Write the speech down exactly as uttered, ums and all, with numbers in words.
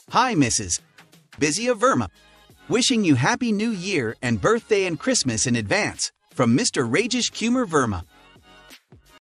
Hi, Missus Bizia Verma. Wishing you Happy New Year and birthday and Christmas in advance from Mister Rajesh Kumar Verma.